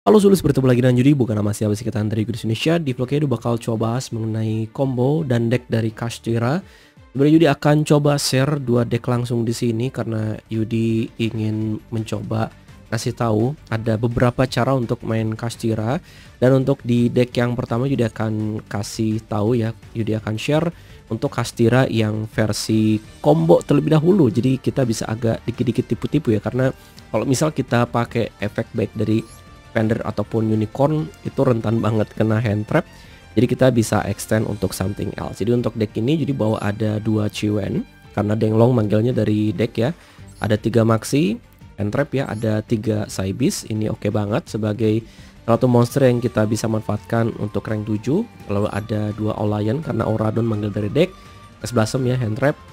Halo Sulis, bertemu lagi dengan Judi, bukan nama siapa sih, kita dari Judi Indonesia. Di vlog ini bakal coba bahas mengenai combo dan deck dari Kashtira. Sebenarnya Yudi akan coba share dua deck langsung di sini karena Yudi ingin mencoba kasih tahu ada beberapa cara untuk main Kashtira. Dan untuk di deck yang pertama Yudi akan kasih tahu ya, Yudi akan share untuk Kashtira yang versi combo terlebih dahulu. Jadi kita bisa agak dikit-dikit tipu-tipu ya, karena kalau misal kita pakai efek baik dari Fender ataupun Unicorn itu rentan banget kena hand trap. Jadi kita bisa extend untuk something else. Jadi untuk deck ini jadi bawa ada 2 Chiwen karena Denglong manggilnya dari deck ya. Ada 3 Maxi hand trap ya, ada 3 Saibis. Ini oke banget sebagai satu monster yang kita bisa manfaatkan untuk rank 7. Lalu ada 2 Olayan karena Auradon manggil dari deck. Es Blossom ya hand trap.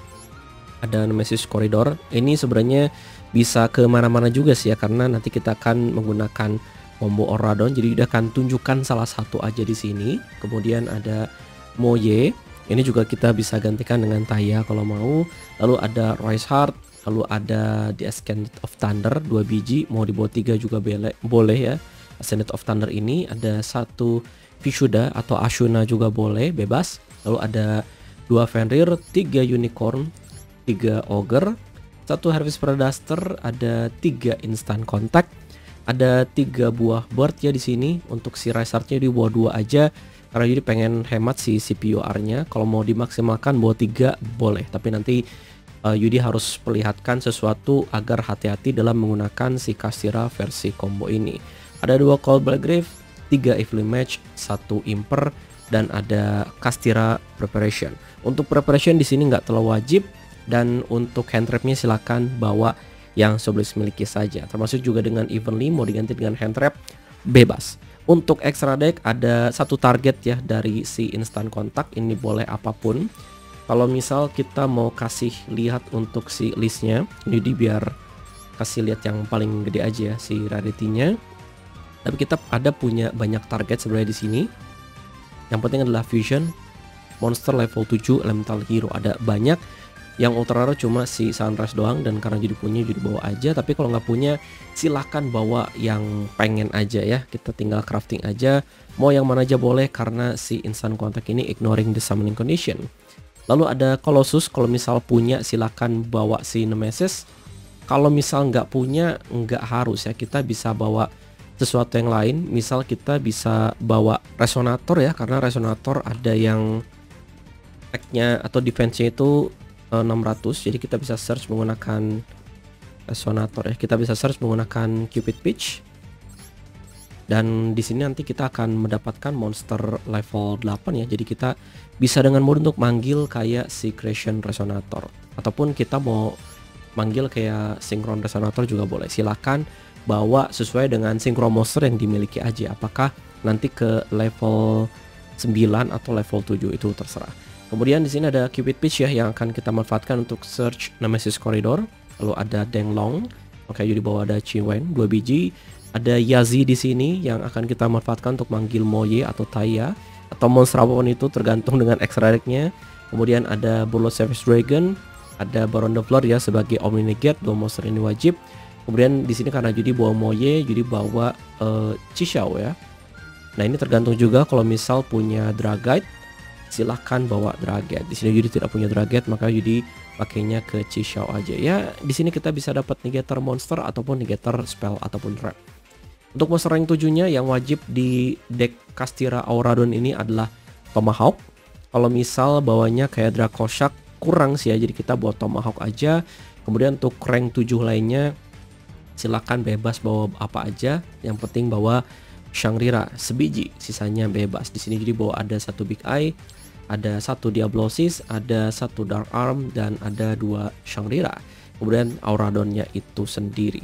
Ada Nemesis Corridor. Ini sebenarnya bisa kemana-mana juga sih ya, karena nanti kita akan menggunakan combo Auradon, jadi udah akan tunjukkan salah satu aja di sini. Kemudian ada Moye, ini juga kita bisa gantikan dengan Taya kalau mau. Lalu ada Rise Heart, lalu ada The Ascendant of Thunder 2 biji, mau dibawa 3 juga boleh ya. Ascendant of Thunder ini ada satu Vishuda atau Ashuna juga boleh, bebas. Lalu ada 2 Fenrir, 3 Unicorn, 3 Ogre, 1 Harvest Predator, ada 3 Instant Contact. Ada 3 buah bird ya di sini. Untuk si Rise-nya di bawa 2 aja karena jadi pengen hemat si CPUR-nya. Kalau mau dimaksimalkan bawa 3 boleh, tapi nanti Yudi harus perlihatkan sesuatu agar hati-hati dalam menggunakan si Kashtira versi combo ini. Ada 2 Cold Grave, 3 Evelyn Match, 1 Imper, dan ada Kashtira Preparation. Untuk Preparation di sini nggak terlalu wajib, dan untuk hand trap-nya silakan bawa yang Sulis miliki saja, termasuk juga dengan evenly mau diganti dengan hand trap bebas. Untuk extra deck ada satu target ya dari si instant contact, ini boleh apapun. Kalau misal kita mau kasih lihat untuk si listnya, jadi biar kasih lihat yang paling gede aja ya, si rarity-nya. Tapi kita ada punya banyak target sebenarnya di sini. Yang penting adalah fusion, monster level 7, elemental hero ada banyak. Yang ultra rare cuma si Sunrise doang, dan karena jadi punya jadi bawa aja. Tapi kalau nggak punya silahkan bawa yang pengen aja ya, kita tinggal crafting aja. Mau yang mana aja boleh karena si instant contact ini ignoring the summoning condition. Lalu ada Colossus, kalau misal punya silahkan bawa si Nemesis. Kalau misal nggak punya nggak harus ya, kita bisa bawa sesuatu yang lain. Misal kita bisa bawa Resonator ya, karena Resonator ada yang attack-nya atau defense-nya itu 600, jadi kita bisa search menggunakan Resonator ya. Kita bisa search menggunakan Cupid Pitch. Dan di sini nanti kita akan mendapatkan monster level 8 ya. Jadi kita bisa dengan mudah untuk manggil kayak si Creation Resonator, ataupun kita mau manggil kayak Synchron Resonator juga boleh. Silakan bawa sesuai dengan synchro monster yang dimiliki aja. Apakah nanti ke level 9 atau level 7 itu terserah. Kemudian di sini ada Cupid Pitch ya, yang akan kita manfaatkan untuk search Nemesis Corridor. Lalu ada Denglong, oke, jadi bawah ada Chiwen 2 biji. Ada Yazi di sini yang akan kita manfaatkan untuk manggil Moye atau Taya atau monster apapun itu tergantung dengan extra deck-nya. Kemudian ada Burlo Service Dragon, ada Baron the Flood ya sebagai Omni Negate, 2 monster ini wajib. Kemudian di sini karena jadi bawa Moye, jadi bawa Chixiao ya. Nah ini tergantung juga, kalau misal punya Dragite silahkan bawa Draget. Di sini Yudi tidak punya Draget, maka Yudi pakainya ke Chixiao aja ya. Di sini kita bisa dapat negator monster ataupun negator spell ataupun trap. Untuk monster rank 7-nya yang wajib di deck Kashtira Auradon ini adalah Tomahawk. Kalau misal bawanya kayak Dracossack kurang sih ya, jadi kita bawa Tomahawk aja. Kemudian untuk rank 7 lainnya silakan bebas bawa apa aja, yang penting bawa Shangri-La sebiji, sisanya bebas. Di sini jadi bawa ada 1 Big Eye, ada 1 Diablosis, ada 1 Dark Arm, dan ada 2 Shangri-La. Kemudian Auradonnya itu sendiri.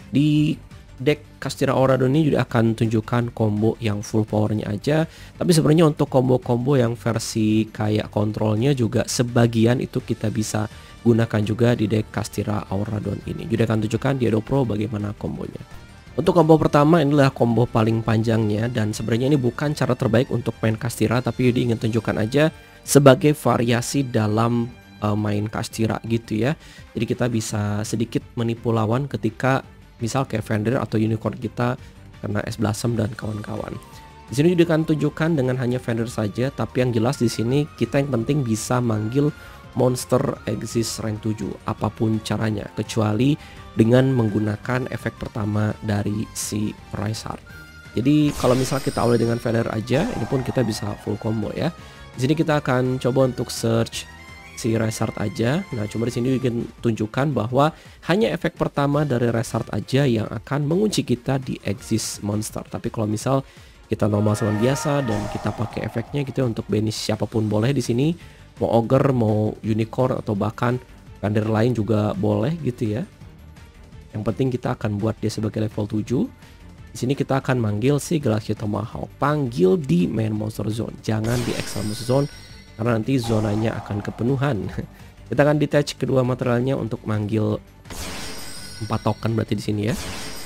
Di deck Kashtira Auradon ini juga akan tunjukkan combo yang full powernya aja. Tapi sebenarnya untuk combo-combo yang versi kayak kontrolnya juga sebagian itu kita bisa gunakan juga di deck Kashtira Auradon ini. Juga akan tunjukkan di Edo Pro bagaimana kombonya. Untuk combo pertama inilah combo paling panjangnya, dan sebenarnya ini bukan cara terbaik untuk main Kashtira, tapi Yudi ingin tunjukkan aja sebagai variasi dalam main Kashtira gitu ya. Jadi kita bisa sedikit menipu lawan ketika misal kayak Fender atau Unicorn kita karena Es Blossom dan kawan-kawan. Di sini juga akan tunjukkan dengan hanya vendor saja, tapi yang jelas di sini kita yang penting bisa manggil monster Exist rank 7 apapun caranya, kecuali dengan menggunakan efek pertama dari si Rise Heart. Jadi kalau misal kita awali dengan vendor aja, ini pun kita bisa full combo ya. Di sini kita akan coba untuk search si Rise Heart aja. Nah, cuma di sini juga tunjukkan bahwa hanya efek pertama dari Rise Heart aja yang akan mengunci kita di Exist monster. Tapi kalau misal kita normal sama biasa dan kita pakai efeknya gitu untuk banish siapapun boleh di sini, mau ogre, mau unicorn atau bahkan vendor lain juga boleh gitu ya. Yang penting kita akan buat dia sebagai level 7. Di sini kita akan manggil si Galaxy Tomahawk, panggil di main monster zone, jangan di extra monster zone karena nanti zonanya akan kepenuhan. Kita akan detach kedua materialnya untuk manggil 4 token berarti di sini ya.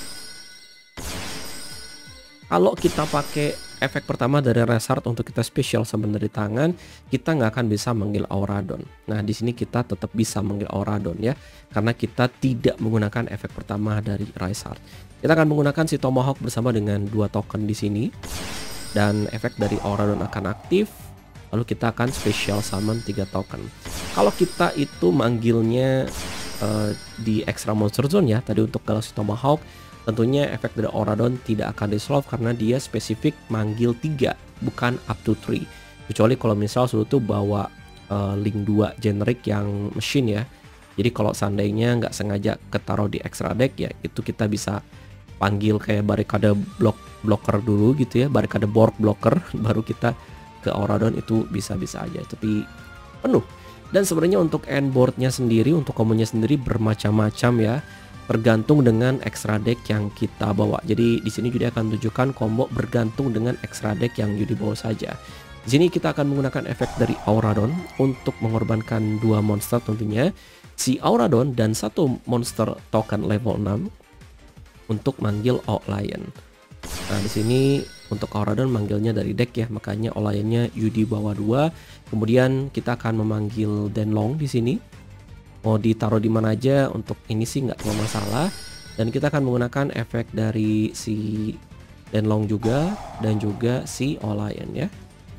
Kalau kita pakai efek pertama dari Rise Heart untuk kita special summon dari tangan, kita nggak akan bisa manggil Auradon. Nah, di sini kita tetap bisa manggil Auradon ya, karena kita tidak menggunakan efek pertama dari Rise Heart. Kita akan menggunakan si Tomahawk bersama dengan 2 token di sini, dan efek dari Auradon akan aktif. Lalu kita akan special summon 3 token. Kalau kita itu manggilnya di extra monster zone ya, tadi untuk Galaxy Tomahawk, tentunya efek dari Auradon tidak akan di-solve karena dia spesifik manggil 3, bukan up to 3. Kecuali kalau misal sudah tuh bawa link 2 generic yang mesin ya. Jadi kalau seandainya nggak sengaja ketaruh di extra deck ya, itu kita bisa panggil kayak barikade blocker dulu gitu ya, barikade borg blocker, baru kita ke Auradon, itu bisa-bisa aja. Tapi penuh. Dan sebenarnya untuk endboardnya sendiri, untuk komonya sendiri bermacam-macam ya, tergantung dengan extra deck yang kita bawa. Jadi di sini juga akan tunjukkan combo bergantung dengan extra deck yang Yudi bawa saja. Di sini kita akan menggunakan efek dari Auradon untuk mengorbankan 2 monster tentunya, si Auradon dan 1 monster token level 6 untuk manggil Outlion. Nah, di sini untuk Auradon manggilnya dari deck ya, makanya Outlionnya Yudi bawa 2. Kemudian kita akan memanggil Denlong di sini. Mau ditaruh di mana aja untuk ini sih nggak terlalu masalah, dan kita akan menggunakan efek dari si Denlong juga dan juga si Oulion ya.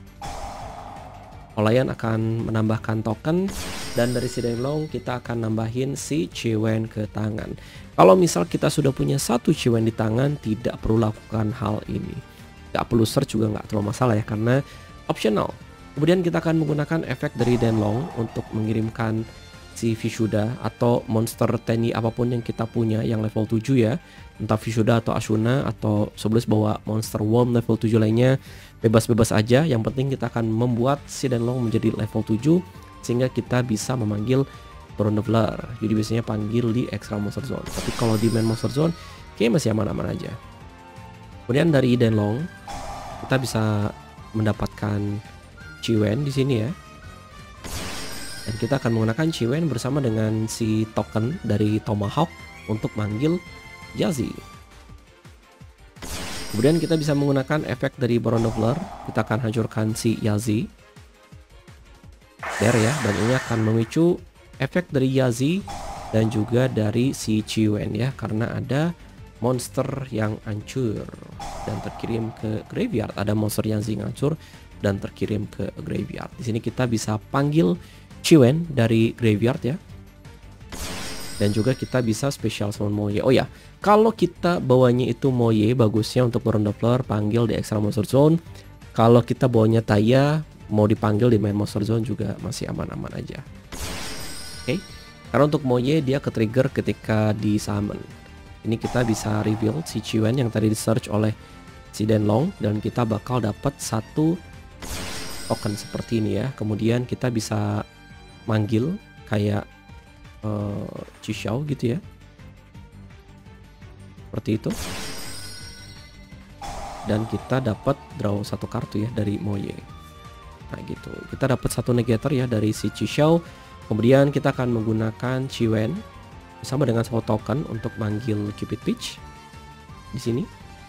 Oulion akan menambahkan token, dan dari si Denlong kita akan nambahin si Chiwen ke tangan. Kalau misal kita sudah punya 1 Chiwen di tangan, tidak perlu lakukan hal ini. Nggak perlu search juga nggak terlalu masalah ya, karena optional. Kemudian kita akan menggunakan efek dari Denlong untuk mengirimkan si Vishuda atau monster Tenyi apapun yang kita punya yang level 7 ya, entah Vishuda atau Ashuna atau sebelum bawa monster Worm level 7 lainnya, bebas-bebas aja. Yang penting kita akan membuat si Denlong menjadi level 7 sehingga kita bisa memanggil Bronevler. Jadi biasanya panggil di extra monster zone, tapi kalau di main monster zone kayaknya masih aman-aman aja. Kemudian dari Denlong kita bisa mendapatkan Chiwen di sini ya. Dan kita akan menggunakan Chiwen bersama dengan si token dari Tomahawk untuk manggil Yazi. Kemudian kita bisa menggunakan efek dari Bronevler. Kita akan hancurkan si Yazi. There ya, dan ini akan memicu efek dari Yazi dan juga dari si Chiwen ya, karena ada monster yang hancur dan terkirim ke graveyard. Ada monster Yazi yang hancur dan terkirim ke graveyard. Di sini kita bisa panggil Chiwen dari graveyard ya, dan juga kita bisa special summon Moye. Oh ya, kalau kita bawanya itu Moye, bagusnya untuk Bronevler panggil di extra monster zone. Kalau kita bawanya Taya, mau dipanggil di main monster zone juga masih aman-aman aja. Oke, karena untuk Moye dia ke-trigger ketika di summon. Ini kita bisa reveal si Chiwen yang tadi di search oleh si Denlong, dan kita bakal dapat 1 token seperti ini ya. Kemudian kita bisa manggil kayak Chixiao gitu ya, seperti itu, dan kita dapat draw 1 kartu ya dari Moye. Nah gitu, kita dapat 1 negator ya dari si Chixiao. Kemudian kita akan menggunakan Chiwen bersama dengan 1 token untuk manggil Cupid Peach di sini.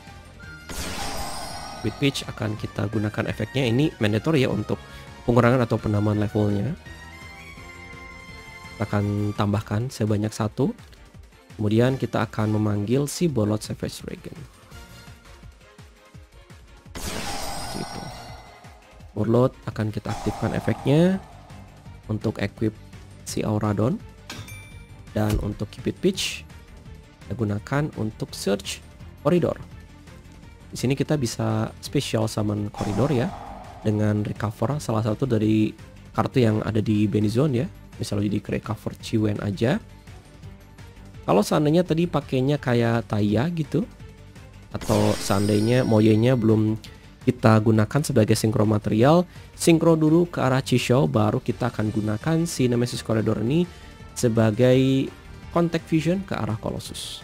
Cupid Peach akan kita gunakan efeknya, ini mandatory ya untuk pengurangan atau penambahan levelnya. Kita akan tambahkan sebanyak 1. Kemudian kita akan memanggil si Bolot Savage Dragon. Overload akan kita aktifkan efeknya untuk equip si Auradon, dan untuk keep it pitch kita gunakan untuk search koridor. Di sini kita bisa special summon koridor ya, dengan recover salah satu dari kartu yang ada di Benizone ya. Misalnya jadi recover Chiwen aja. Kalau seandainya tadi pakainya kayak Taya gitu, atau seandainya Moyenya belum kita gunakan sebagai sinkro material, sinkro dulu ke arah Chisho, baru kita akan gunakan si Nemesis Corridor ini sebagai contact vision ke arah Colossus.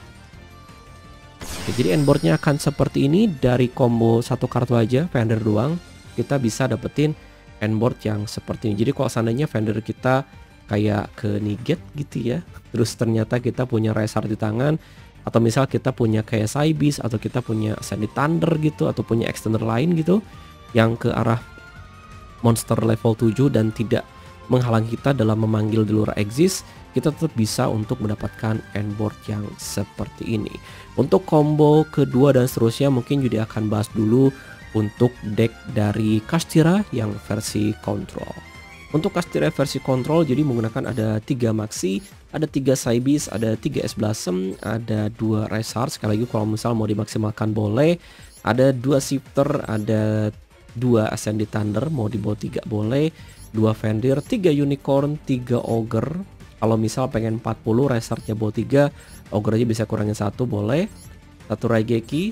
Oke, jadi endboardnya akan seperti ini. Dari combo satu kartu aja, Fender doang, kita bisa dapetin endboard yang seperti ini. Jadi kalau seandainya Fender kita kayak ke Niget gitu ya, terus ternyata kita punya Resar di tangan, atau misal kita punya kayak Cybis, atau kita punya Ascended Thunder gitu, atau punya extender lain gitu yang ke arah monster level 7 dan tidak menghalangi kita dalam memanggil di luar exist, kita tetap bisa untuk mendapatkan endboard yang seperti ini. Untuk combo kedua dan seterusnya mungkin juga akan bahas dulu untuk deck dari Kashtira yang versi control. Untuk Kashtira versi control jadi menggunakan ada 3 Maxi, ada 3 Cybis, ada 3 S Blossom, ada 2 Resar, sekali lagi kalau misal mau dimaksimalkan boleh, ada 2 Shifter, ada 2 Ascended Thunder, mau dibawa 3 boleh, 2 Fenrir, 3 Unicorn, 3 Ogre. Kalau misal pengen 40 Resarnya bawa 3, Ogre aja bisa kurangin 1 boleh, 1 Raigeki,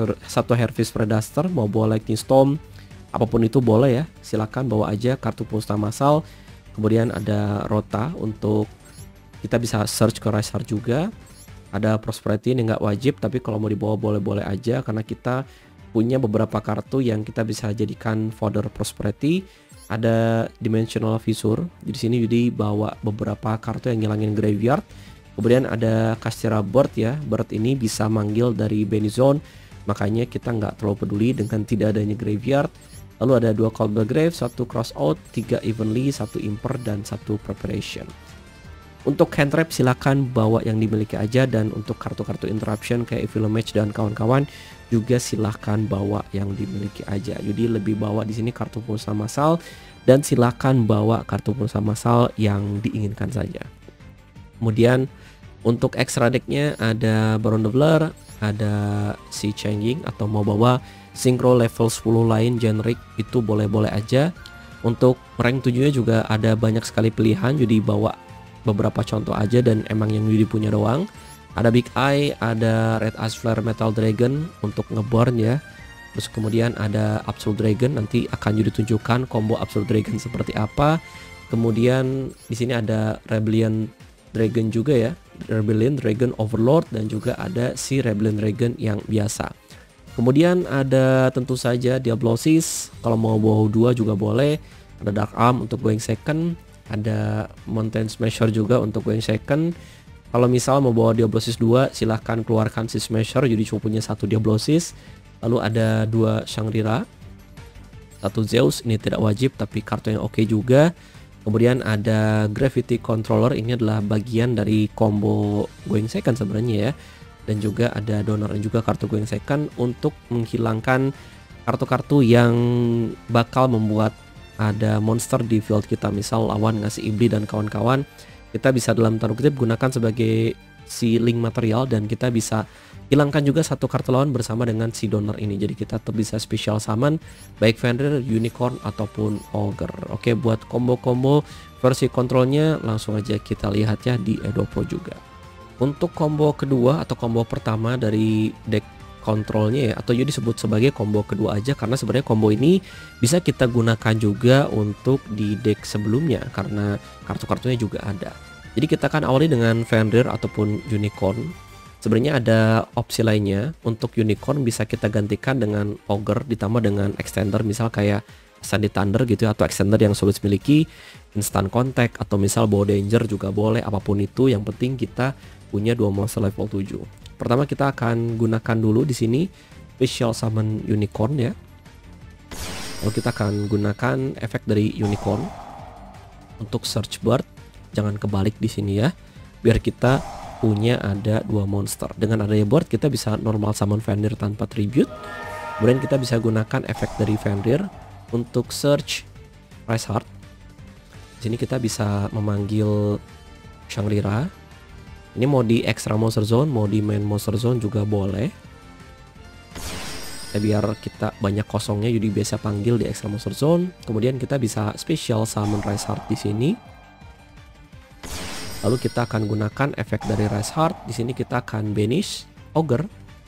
1 Hervis Predator, mau bawa Lightning Storm, apapun itu boleh ya, silakan bawa aja kartu pulsa massal. Kemudian ada Rota untuk kita bisa search ke Resar juga. Ada Prosperity ini nggak wajib, tapi kalau mau dibawa boleh-boleh aja karena kita punya beberapa kartu yang kita bisa jadikan fodder Prosperity. Ada Dimensional Fissure, di sini jadi bawa beberapa kartu yang ngilangin graveyard. Kemudian ada Kashtira Bird ya, Bird ini bisa manggil dari Benizone, makanya kita nggak terlalu peduli dengan tidak adanya graveyard. Lalu ada 2 Cold Grave, 1 Crossout, 3 Evenly, 1 Imper, dan 1 Preparation. Untuk hand trap silakan bawa yang dimiliki aja, dan untuk kartu-kartu interruption kayak Evil Match dan kawan-kawan juga silahkan bawa yang dimiliki aja. Jadi lebih bawa di sini kartu pulsa massal, dan silakan bawa kartu pulsa massal yang diinginkan saja. Kemudian untuk extra decknya ada Baron the Blur, ada si Changing, atau mau bawa Synchro level 10 lain generic itu boleh-boleh aja. Untuk rank 7 nya juga ada banyak sekali pilihan, jadi bawa beberapa contoh aja dan emang yang Yudi punya doang. Ada Big Eye, ada Red Ice Flare Metal Dragon untuk ngeborn ya. Terus kemudian ada Absolute Dragon, nanti akan Yudi tunjukkan combo Absolute Dragon seperti apa. Kemudian di sini ada Rebellion Dragon juga ya, Rebellion Dragon Overlord, dan juga ada si Rebellion Dragon yang biasa. Kemudian ada tentu saja Diablosis, kalau mau bawa 2 juga boleh. Ada Dark Arm untuk going second, ada Mountain Smasher juga untuk going second. Kalau misal mau bawa Diablosis 2 silahkan keluarkan si Smasher, jadi cuma punya 1 Diablosis. Lalu ada 2 Shangri-La, 1 Zeus, ini tidak wajib tapi kartu yang oke juga. Kemudian ada Gravity Controller, ini adalah bagian dari combo going second sebenarnya ya. Dan juga ada Donor dan juga kartu going second untuk menghilangkan kartu-kartu yang bakal membuat ada monster di field kita. Misal lawan ngasih Iblis dan kawan-kawan, kita bisa dalam tanda kutip gunakan sebagai si link material, dan kita bisa hilangkan juga satu kartu lawan bersama dengan si Donor ini. Jadi kita tetap bisa special summon baik Fenrir, Unicorn ataupun Ogre. Oke, buat combo-combo versi kontrolnya langsung aja kita lihat ya di Edo Pro juga. Untuk combo kedua atau combo pertama dari deck kontrolnya ya, atau jadi disebut sebagai combo kedua aja karena sebenarnya combo ini bisa kita gunakan juga untuk di deck sebelumnya karena kartu-kartunya juga ada. Jadi kita akan awali dengan Fenrir ataupun Unicorn. Sebenarnya ada opsi lainnya. Untuk Unicorn bisa kita gantikan dengan Ogre ditambah dengan extender, misal kayak Ascended Thunder gitu atau extender yang sulit miliki, instant contact, atau misal bawa danger juga boleh, apapun itu yang penting kita punya 2 monster level 7. Pertama kita akan gunakan dulu di sini Special Summon Unicorn ya. Lalu kita akan gunakan efek dari Unicorn untuk Search Bird. Jangan kebalik di sini ya, biar kita punya ada 2 monster. Dengan adanya Bird kita bisa normal summon Fenrir tanpa tribute. Kemudian kita bisa gunakan efek dari Fenrir untuk search Rise Heart. Di sini kita bisa memanggil Shangri-La. Ini mau di extra monster zone, mau di main monster zone juga boleh. Biar kita banyak kosongnya, jadi biasa panggil di extra monster zone. Kemudian kita bisa special summon Rise Heart di sini. Lalu kita akan gunakan efek dari Rise Heart. Di sini kita akan banish Ogre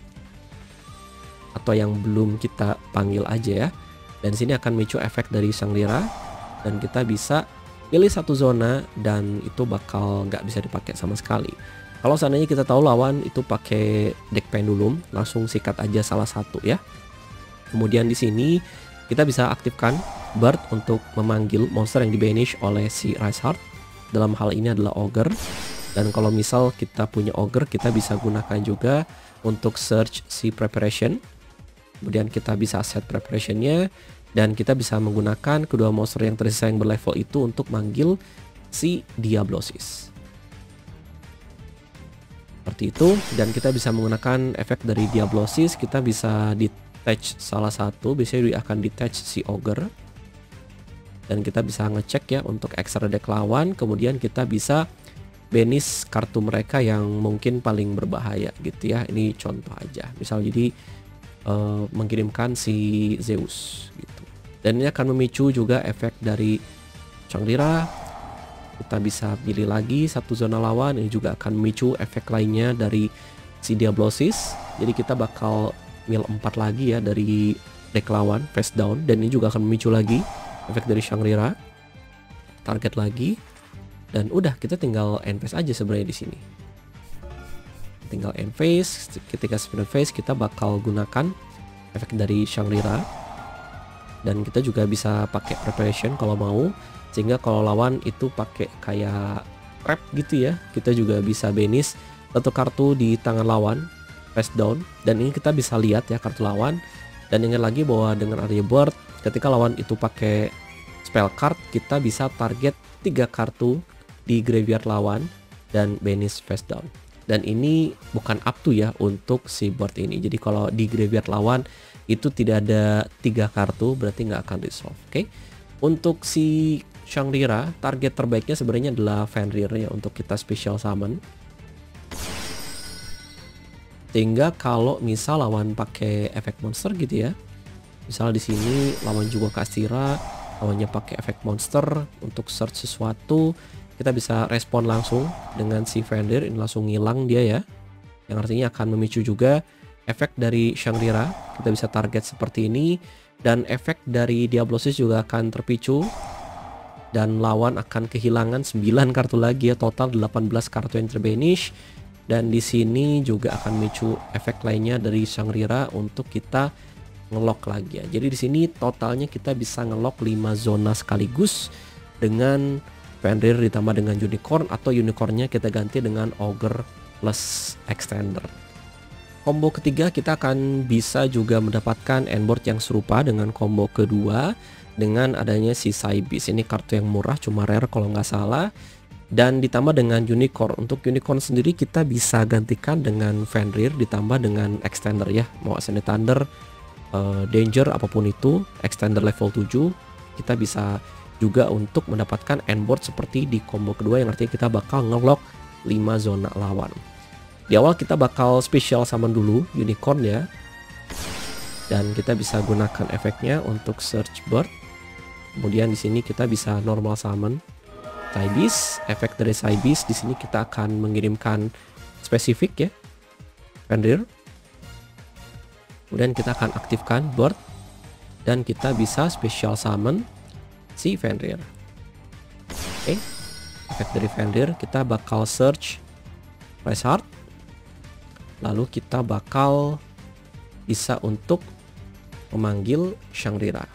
atau yang belum kita panggil aja ya. Dan di sini akan memicu efek dari Shangri-La dan kita bisa pilih satu zona dan itu bakal nggak bisa dipakai sama sekali. Kalau seandainya kita tahu lawan itu pakai deck pendulum, langsung sikat aja salah satu ya. Kemudian di sini kita bisa aktifkan Bird untuk memanggil monster yang dibanish oleh si Rise Heart. Dalam hal ini adalah Ogre. Dan kalau misal kita punya Ogre, kita bisa gunakan juga untuk search si preparation. Kemudian kita bisa set preparationnya. Dan kita bisa menggunakan kedua monster yang tersisa yang berlevel itu untuk manggil si Diablosis. Seperti itu. Dan kita bisa menggunakan efek dari Diablosis. Kita bisa detach salah satu. Biasanya dia akan detach si Ogre. Dan kita bisa ngecek ya untuk extra deck lawan. Kemudian kita bisa banish kartu mereka yang mungkin paling berbahaya gitu ya. Ini contoh aja. Misal jadi mengirimkan si Zeus gitu. Dan ini akan memicu juga efek dari Shangri-La. Kita bisa pilih lagi satu zona lawan. Ini juga akan memicu efek lainnya dari si Diablosis. Jadi kita bakal mil 4 lagi ya dari deck lawan face down. Dan ini juga akan memicu lagi efek dari Shangri-La. Target lagi. Dan udah kita tinggal end phase aja sebenarnya di sini. Tinggal end phase. Ketika spin phase kita bakal gunakan efek dari Shangri-La. Dan kita juga bisa pakai preparation kalau mau, sehingga kalau lawan itu pakai kayak trap gitu ya, kita juga bisa banish satu kartu di tangan lawan face down. Dan ini kita bisa lihat ya kartu lawan. Dan ingat lagi bahwa dengan adanya Bird, ketika lawan itu pakai spell card, kita bisa target 3 kartu di graveyard lawan dan banish face down. Dan ini bukan up to ya untuk si Bird ini. Jadi kalau di graveyard lawan itu tidak ada 3 kartu, berarti nggak akan resolve. Oke. Untuk si Shangri-La, target terbaiknya sebenarnya adalah Fenrir ya untuk kita special summon. Sehingga kalau misal lawan pakai efek monster gitu ya. Misal di sini lawan juga Kasira, lawannya pakai efek monster untuk search sesuatu, kita bisa respon langsung dengan si Fenrir, ini langsung ngilang dia ya. Yang artinya akan memicu juga efek dari Shangri-La, kita bisa target seperti ini. Dan efek dari Diablosis juga akan terpicu. Dan lawan akan kehilangan 9 kartu lagi ya, total 18 kartu yang terbanish. Dan di sini juga akan memicu efek lainnya dari Shangri-La untuk kita ngelock lagi ya. Jadi di sini totalnya kita bisa ngelock 5 zona sekaligus dengan Fenrir ditambah dengan Unicorn, atau Unicornnya kita ganti dengan Ogre plus Extender. Combo ketiga kita akan bisa juga mendapatkan endboard yang serupa dengan combo kedua dengan adanya si Cybis. Ini kartu yang murah, cuma rare kalau nggak salah. Dan ditambah dengan Unicorn. Untuk Unicorn sendiri kita bisa gantikan dengan Fenrir ditambah dengan Extender ya. Mau Ascended Thunder, Danger, apapun itu, Extender level 7. Kita bisa juga untuk mendapatkan endboard seperti di combo kedua, yang artinya kita bakal ngelock 5 zona lawan. Di awal kita bakal special summon dulu Unicorn ya. Dan kita bisa gunakan efeknya untuk search Bird. Kemudian di sini kita bisa normal summon Cybis. Efek dari Cybis di sini kita akan mengirimkan spesifik ya, Fenrir. Kemudian kita akan aktifkan Bird dan kita bisa special summon si Fenrir. Oke. Efek dari Fenrir kita bakal search Rise Heart. Lalu kita bakal bisa untuk memanggil Shangri-La.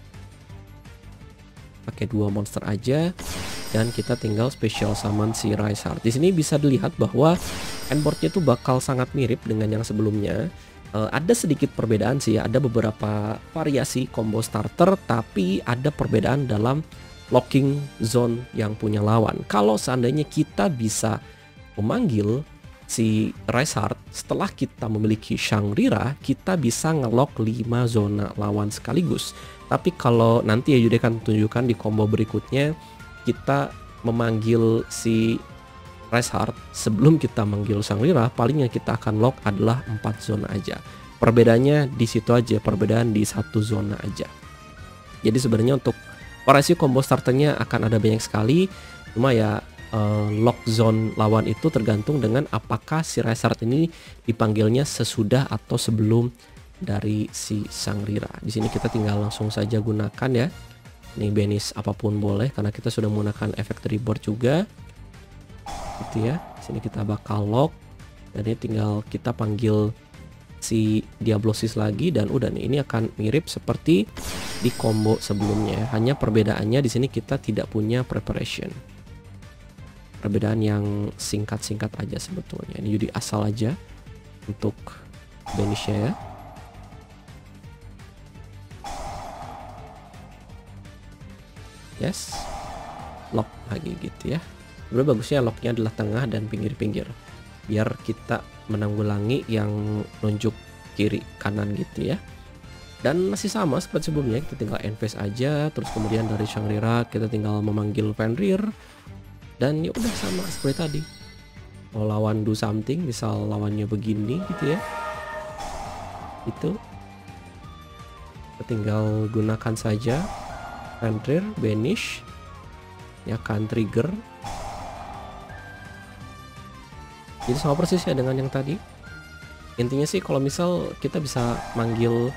Pakai 2 monster aja dan kita tinggal special summon si Rise Heart. Di sini bisa dilihat bahwa endboardnya tuh bakal sangat mirip dengan yang sebelumnya. Ada sedikit perbedaan sih ya, ada beberapa variasi combo starter, tapi ada perbedaan dalam locking zone yang punya lawan. Kalau seandainya kita bisa memanggil si Reinhardt, setelah kita memiliki Shangri-La, kita bisa ngelock 5 zona lawan sekaligus. Tapi kalau nanti ya Yude akan tunjukkan di combo berikutnya, kita memanggil si Reinhardt sebelum kita manggil Shangri-La, paling yang kita akan lock adalah 4 zona aja. Perbedaannya di situ aja, perbedaan di 1 zona aja. Jadi sebenarnya untuk variasi combo starternya akan ada banyak sekali, cuma ya lock zone lawan itu tergantung dengan apakah si Reinhardt ini dipanggilnya sesudah atau sebelum dari si Shangri-La. Di sini kita tinggal langsung saja gunakan ya. Ini banish apapun boleh karena kita sudah menggunakan efek reboard juga. Gitu ya. Di sini kita bakal lock dan ini tinggal kita panggil si Diablosis lagi dan udah nih, ini akan mirip seperti di combo sebelumnya. Hanya perbedaannya di sini kita tidak punya preparation. Perbedaan yang singkat-singkat aja sebetulnya. Ini jadi asal aja untuk banishnya ya. Yes, lock lagi gitu ya. Sebenarnya bagusnya locknya adalah tengah dan pinggir-pinggir, biar kita menanggulangi yang nunjuk kiri kanan gitu ya. Dan masih sama seperti sebelumnya, kita tinggal enface aja. Terus kemudian dari Shangri-La kita tinggal memanggil Fenrir. Dan ya udah sama seperti tadi. Mau lawan do something, misal lawannya begini gitu ya. Itu kita tinggal gunakan saja Fenrir, banish. Ini akan trigger. Jadi sama persis ya dengan yang tadi. Intinya sih kalau misal kita bisa manggil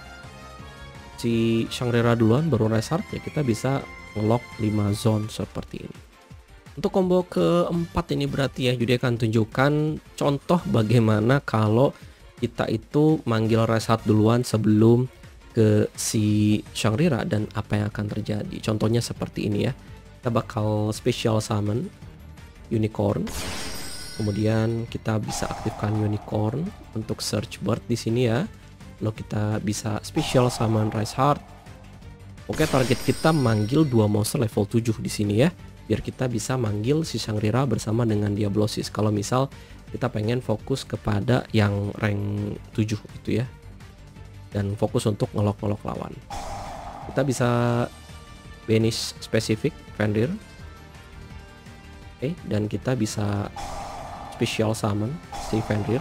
si Shangri-La duluan baru Reinhardt, ya kita bisa ngelock 5 zone seperti ini. Untuk combo keempat ini berarti ya Yude akan tunjukkan contoh bagaimana kalau kita itu manggil Reinhardt duluan sebelum ke si Shangri-La dan apa yang akan terjadi. Contohnya seperti ini ya. Kita bakal special summon unicorn. Kemudian kita bisa aktifkan unicorn untuk search bird di sini ya. Lalu kita bisa special summon Reinhardt. Oke, target kita manggil 2 monster level 7 di sini ya. Biar kita bisa manggil si Shangri-La bersama dengan Diablosis. Kalau misal kita pengen fokus kepada yang rank 7 itu ya. Dan fokus untuk ngelok-ngelok lawan. Kita bisa banish spesifik Fenrir. Oke, dan kita bisa special summon si Fenrir.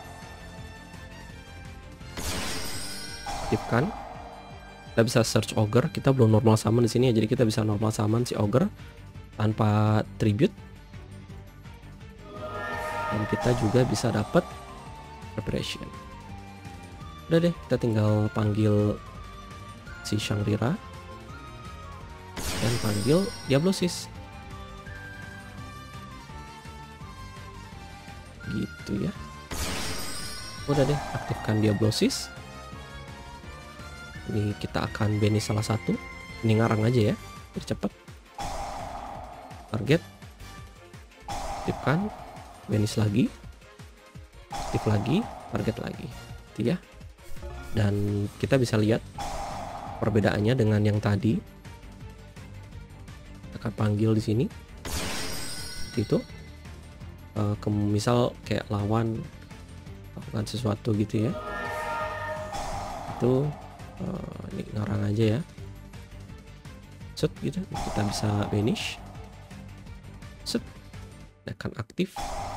Aktifkan. Kita bisa search Ogre. Kita belum normal summon di sini ya. Jadi kita bisa normal summon si Ogre tanpa tribute. Dan kita juga bisa dapat preparation. Udah deh, kita tinggal panggil si Shangri-La dan panggil Diablosis. Gitu ya. Udah deh, aktifkan Diablosis. Ini kita akan banish salah satu. Ini ngarang aja ya, biar cepet. Target, aktifkan, banish lagi, aktif lagi, target lagi, gitu ya. Dan kita bisa lihat perbedaannya dengan yang tadi. Kita akan panggil di sini, itu. Misal kayak lawan lakukan sesuatu gitu ya. Itu ini ngarang aja ya. Set gitu, kita bisa banish. Set, akan aktif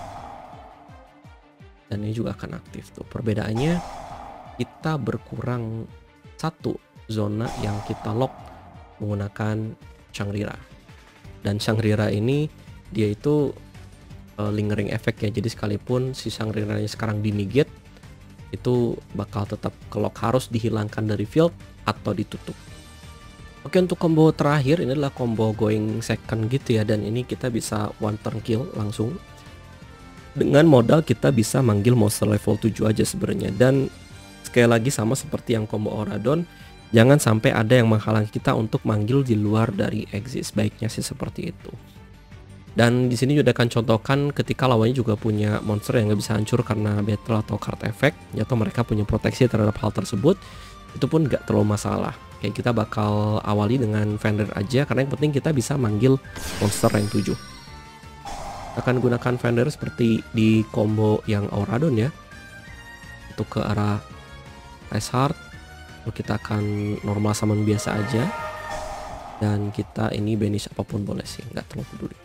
dan ini juga akan aktif tuh. Perbedaannya kita berkurang 1 zona yang kita lock menggunakan Shangri-La. Dan Shangri-La ini dia itu lingering effect ya. Jadi sekalipun si Shangri-La-nya sekarang di negate, itu bakal tetap kelock, harus dihilangkan dari field atau ditutup. Oke, untuk combo terakhir ini adalah combo going second gitu ya. Dan ini kita bisa one turn kill langsung. Dengan modal kita bisa manggil monster level 7 aja sebenarnya. Dan sekali lagi sama seperti yang combo Auradon, jangan sampai ada yang menghalangi kita untuk manggil di luar dari exist. Baiknya sih seperti itu. Dan di sini juga akan contohkan ketika lawannya juga punya monster yang nggak bisa hancur karena battle atau card effect, atau mereka punya proteksi terhadap hal tersebut, itu pun nggak terlalu masalah. Kayak kita bakal awali dengan Fenrir aja, karena yang penting kita bisa manggil monster rank 7. Akan gunakan Fender seperti di combo yang Auradon ya, untuk ke arah Ice Heart. Lalu kita akan normal summon biasa aja, dan kita ini banish apapun boleh sih, nggak terlalu peduli.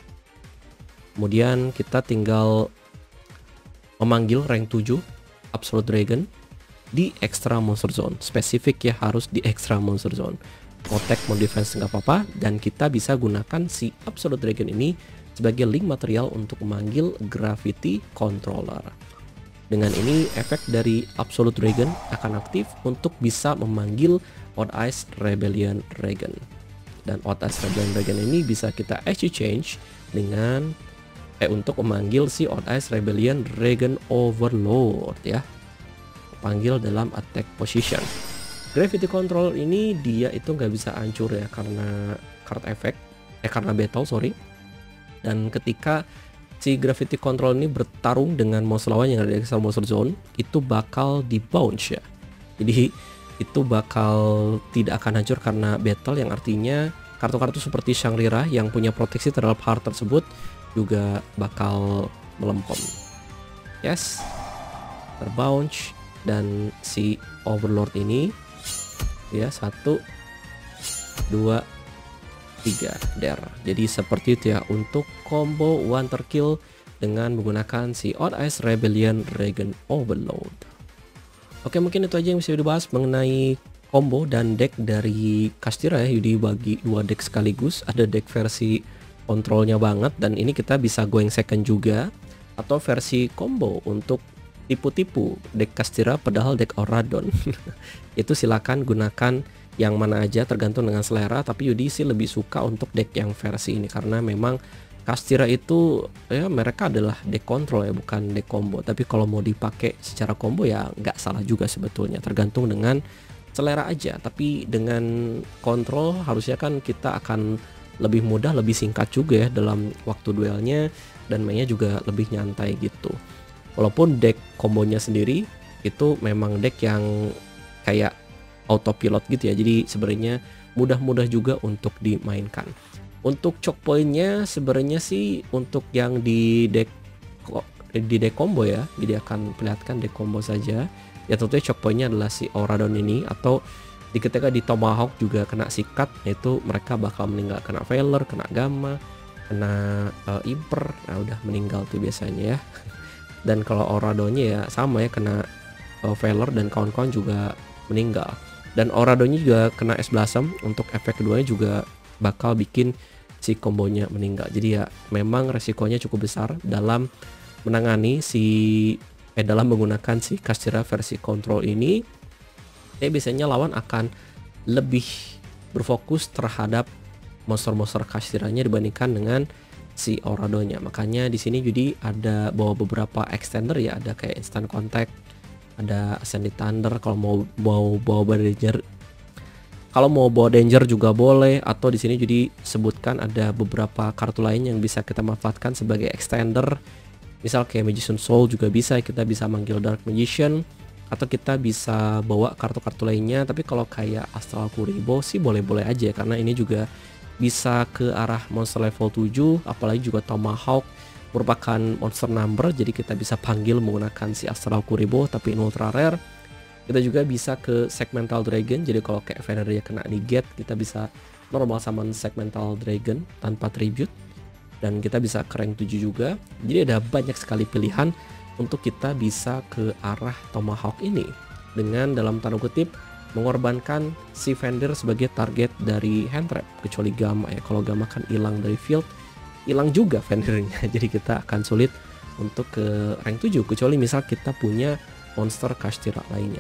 Kemudian kita tinggal memanggil rank 7 Absolute Dragon di extra monster zone, spesifik ya, harus di extra monster zone. Protect mau defense nggak apa-apa, dan kita bisa gunakan si Absolute Dragon ini sebagai link material untuk memanggil Gravity Controller. Dengan ini efek dari Absolute Dragon akan aktif untuk bisa memanggil Odd Eyes Rebellion Dragon. Dan Odd Eyes Rebellion Dragon ini bisa kita exchange dengan untuk memanggil si Odd Eyes Rebellion Dragon Overlord ya. Panggil dalam attack position. Gravity Control ini dia itu nggak bisa hancur ya, karena card effect, karena battle sorry. Dan ketika si Gravity Control ini bertarung dengan monster lawan yang ada di extra monster zone, itu bakal di bounce ya. Jadi itu bakal tidak akan hancur karena battle, yang artinya kartu-kartu seperti Shangri-La yang punya proteksi terhadap heart tersebut juga bakal melempem. Yes, terbounce. Dan si Overlord ini ya 1 2 3 der. Jadi seperti itu ya untuk combo one kill dengan menggunakan si Odd Eyes Rebellion Dragon Overlord. Oke, mungkin itu aja yang bisa dibahas mengenai combo dan deck dari Kashtira ya. Yudi bagi 2 deck sekaligus, ada deck versi kontrolnya banget, dan ini kita bisa going second juga, atau versi combo untuk tipu-tipu deck Kashtira padahal deck Auradon. Itu silakan gunakan yang mana aja tergantung dengan selera, tapi Yudi sih lebih suka untuk deck yang versi ini karena memang Kashtira itu ya mereka adalah deck control ya, bukan deck combo. Tapi kalau mau dipakai secara combo ya nggak salah juga sebetulnya, tergantung dengan selera aja. Tapi dengan kontrol harusnya kan kita akan lebih mudah, lebih singkat juga ya dalam waktu duelnya, dan mainnya juga lebih nyantai gitu. Walaupun deck kombonya sendiri itu memang deck yang kayak autopilot gitu ya, jadi sebenarnya mudah-mudah juga untuk dimainkan. Untuk choke pointnya sebenarnya sih untuk yang di deck combo ya, jadi akan perlihatkan deck combo saja. Ya tentunya choke pointnya adalah si Auradon ini, atau ketika di Tomahawk juga kena sikat, yaitu mereka bakal meninggal, kena Valor, kena Gamma, kena Imper, nah udah meninggal tuh biasanya ya. Dan kalau Auradonnya ya sama ya, kena Valor dan kawan-kawan juga meninggal. Dan Auradonnya juga kena Es Blossom, untuk efek keduanya juga bakal bikin si kombonya meninggal. Jadi ya memang resikonya cukup besar dalam menangani dalam menggunakan si Kashtira versi kontrol ini. Biasanya lawan akan lebih berfokus terhadap monster-monster Kashtiranya dibandingkan dengan si Auradonnya. Makanya di sini Yudi ada bawa beberapa extender ya, ada kayak Instant Contact, ada Ascended Thunder kalau mau bawa Danger. Kalau mau bawa Danger juga boleh, atau di sini Yudi sebutkan ada beberapa kartu lain yang bisa kita manfaatkan sebagai extender. Misal kayak Magician Soul juga bisa, kita bisa manggil Dark Magician, atau kita bisa bawa kartu-kartu lainnya. Tapi kalau kayak Astral Kuriboh sih boleh-boleh aja, karena ini juga bisa ke arah monster level 7, apalagi juga Tomahawk merupakan monster number, jadi kita bisa panggil menggunakan si Astral Kuriboh tapi in ultra rare. Kita juga bisa ke Segmental Dragon, jadi kalau kayak Veneria kena negate, kita bisa normal summon Segmental Dragon tanpa tribute, dan kita bisa ke rank 7 juga. Jadi ada banyak sekali pilihan untuk kita bisa ke arah Tomahawk ini dengan dalam tanda kutip mengorbankan si Fender sebagai target dari hand trap, kecuali Gamma ya. Kalau Gamma kan hilang dari field, hilang juga Fendernya. Jadi kita akan sulit untuk ke rank 7 kecuali misal kita punya monster Kashtira lainnya.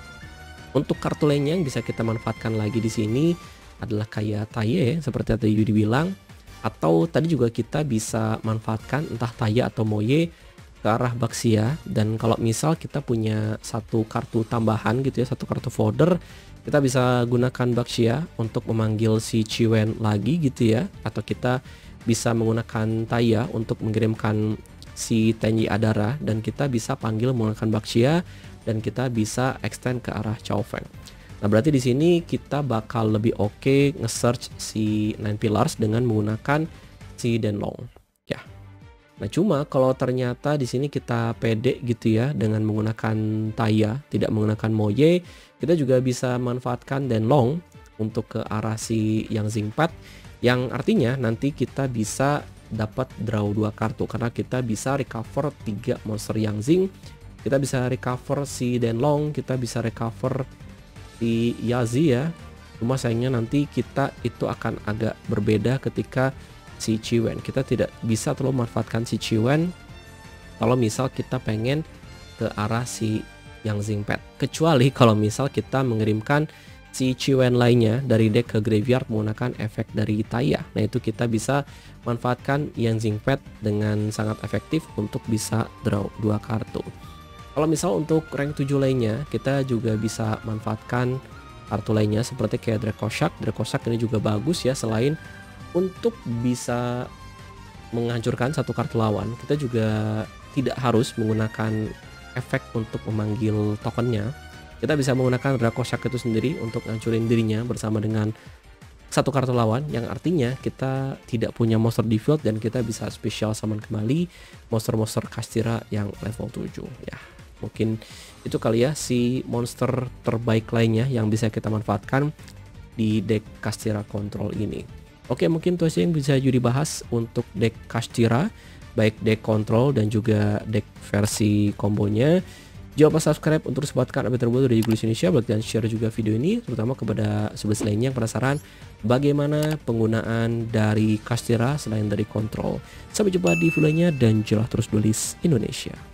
Untuk kartu lainnya yang bisa kita manfaatkan lagi di sini adalah kayak Taye seperti tadi Yudi bilang, atau tadi juga kita bisa manfaatkan entah Taye atau Moye ke arah Baxia. Dan kalau misal kita punya satu kartu tambahan gitu ya, satu kartu fodder, kita bisa gunakan Baxia untuk memanggil si Chiwen lagi gitu ya, atau kita bisa menggunakan Taya untuk mengirimkan si Tenji Adara, dan kita bisa panggil menggunakan Baxia, dan kita bisa extend ke arah Chao Feng. Nah berarti di sini kita bakal lebih nge-search si Nine Pillars dengan menggunakan si Denlong ya. Nah, cuma kalau ternyata di sini kita pede gitu ya dengan menggunakan Taya, tidak menggunakan Moye, kita juga bisa manfaatkan Denlong untuk ke arah si Yang Zingpat, yang artinya nanti kita bisa dapat draw 2 kartu karena kita bisa recover 3 monster Yang Zing, kita bisa recover si Denlong, kita bisa recover si Yazi ya. Cuma sayangnya nanti kita itu akan agak berbeda ketika si Chiwen. Kita tidak bisa terlalu memanfaatkan si Chiwen kalau misal kita pengen ke arah si Yang Zingpad. Kecuali kalau misal kita mengirimkan si Chiwen lainnya dari deck ke graveyard menggunakan efek dari Taya. Nah, itu kita bisa manfaatkan Yang Zingpad dengan sangat efektif untuk bisa draw 2 kartu. Kalau misal untuk rank 7 lainnya, kita juga bisa manfaatkan kartu lainnya seperti kayak Dracossack. Dracossack ini juga bagus ya, selain untuk bisa menghancurkan satu kartu lawan, kita juga tidak harus menggunakan efek untuk memanggil tokennya. Kita bisa menggunakan Dracossack itu sendiri untuk ngancurin dirinya bersama dengan satu kartu lawan, yang artinya kita tidak punya monster di field dan kita bisa special summon kembali monster-monster Kashtira yang level 7 ya. Mungkin itu kali ya si monster terbaik lainnya yang bisa kita manfaatkan di deck Kashtira Control ini. Oke, mungkin itu aja yang bisa Yudi bahas untuk deck Kashtira, baik deck control dan juga deck versi kombonya. Jangan lupa subscribe untuk dapatkan update terbaru dari Julius Indonesia, dan share juga video ini terutama kepada sobat lainnya yang penasaran bagaimana penggunaan dari Kashtira selain dari control. Sampai jumpa di video lainnya dan jelah terus Julius Indonesia.